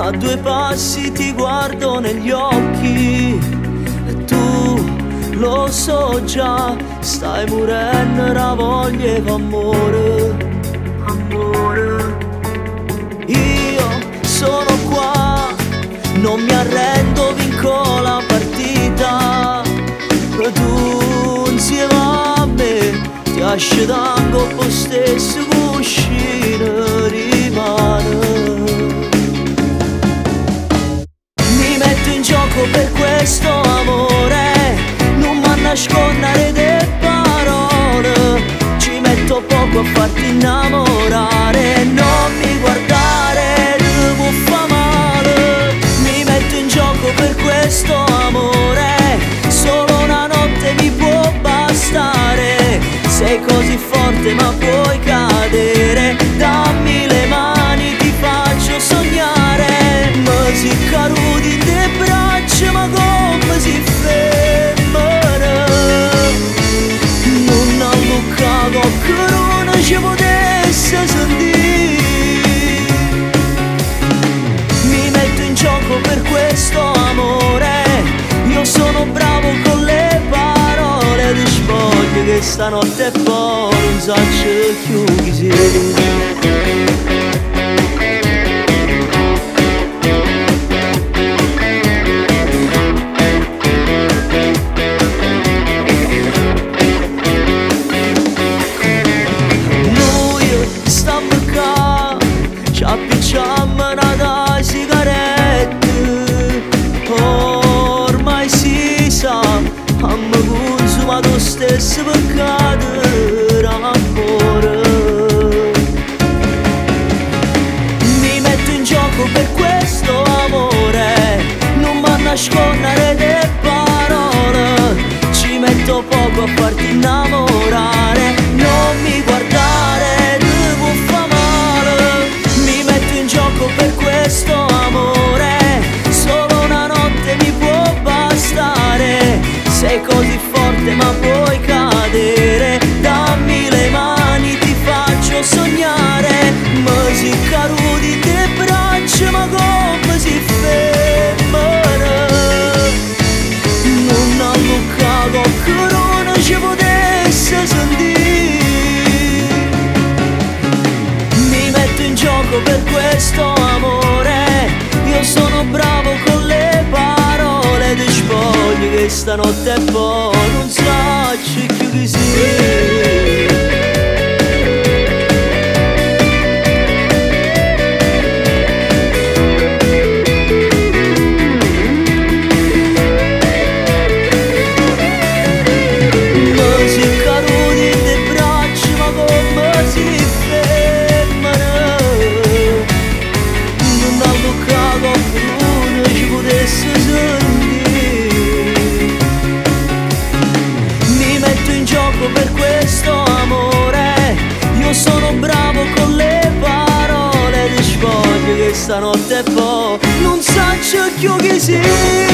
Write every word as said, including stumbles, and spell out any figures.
a due passi ti guardo negli occhi e tu lo so già, stai morendo la voglia d'amore, amore. Io sono qua, non mi arrendo, vinco la partita. Tu insieme a me ti asciugango con stesso cuscino rimane. Mi metto in gioco per questo amore, non mi nascondere le parole. Ci metto poco a farti innamorare, non mi guardare, ti può fa male. Mi metto in gioco per questo amore, solo una notte mi può bastare. Sei così forte ma puoi cadere, dammi le mani, ti faccio sognare. Ma si caruti in te braccia, ma come si fermano? Non ho luccato che non ci potesse sentire. Mi metto in gioco per questo amore, io sono bravo con le parole. Ti spoglio che stanotte è poi non so più chi sei. Ci appicciamo una sigaretta, ormai si sa, abbiamo consumato lo stesso peccato d'amore. Mi metto in gioco per questo amore, non mi nascondere le parole. Ci metto poco a farti innamorare, non mi guardare, ti può fa male. Mi metto in gioco per questo amore, solo una notte mi può bastare. Sei così forte ma puoi cadere, dammi le mani, ti faccio sognare. Ma si caruti in te braccia, ma come si fermano? Non ho luccato che non ci potesse sentire. Mi metto in gioco per questo amore, io sono bravo con le parole. Ti spoglio che stanotte è poi non so più chi sei. Per questo amore, io sono bravo con le parole. Ti spoglio che stanotte è poi non so più chi sei.